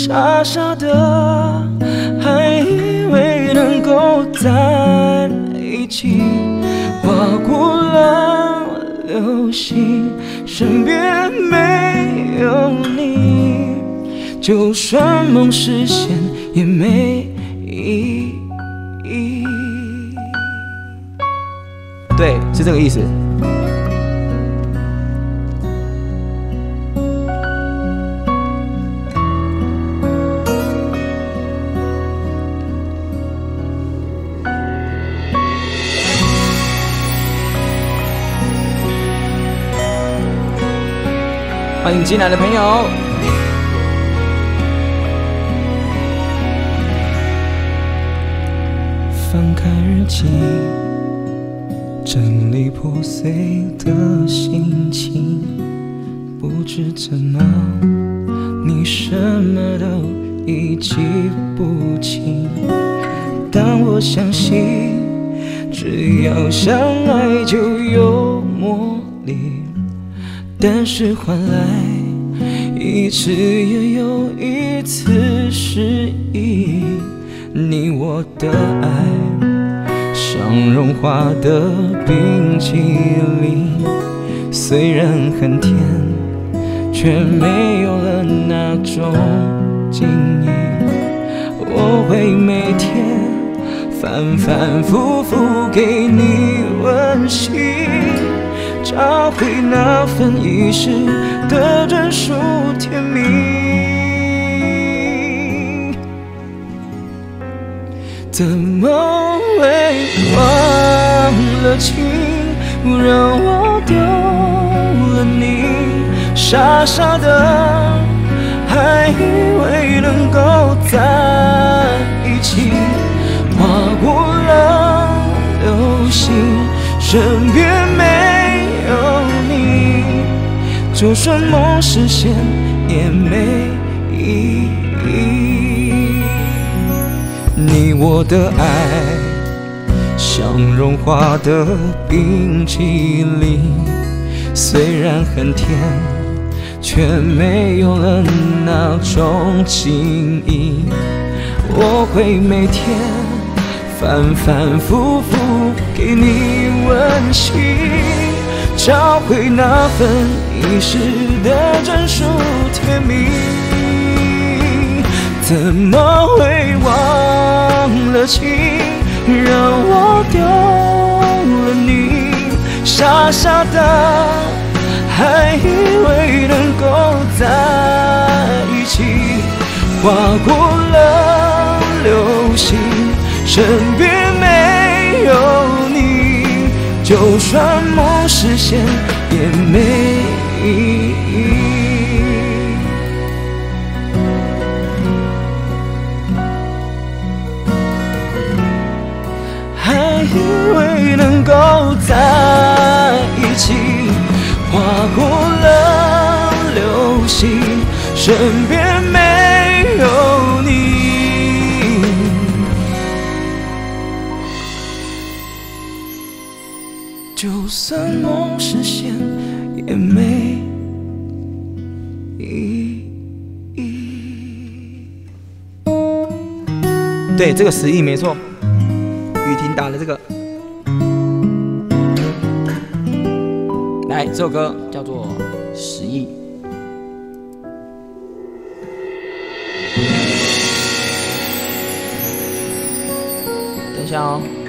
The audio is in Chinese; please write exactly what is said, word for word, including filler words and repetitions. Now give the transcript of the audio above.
傻傻的，还以为能够在一起，划过了流星，身边没有你，就算梦实现也没意义。对，是这个意思。欢迎进来的朋友。翻开日记，整理破碎的心情，不知怎么，你什么都已记不清。但我相信，只要相爱就有魔力。但是换来一次又有一次失忆，你我的爱像融化的冰淇淋，虽然很甜，却没有了那种晶莹。我会每天反反复复给你温馨，找回那份遗失的专属甜蜜。怎么会忘了情，让我丢了你？傻傻的，还以为能够在一起，划过了流星，身边没有你，就算梦实现也没意义。你我的爱像融化的冰淇淋，虽然很甜，却没有了那种情谊。我会每天反反复复给你温馨，找回那份遗失的专属甜蜜。怎么会忘了情，让我丢了你？傻傻的，还以为能够在一起，划过了流星，身边没有你，就算梦实现也没意义。还以为能够在一起，划过了流星，身边没有你，就算梦实现也没意义。对，这个十亿没错。雨婷打的这个，来，这首歌叫做《十亿》。等一下哦。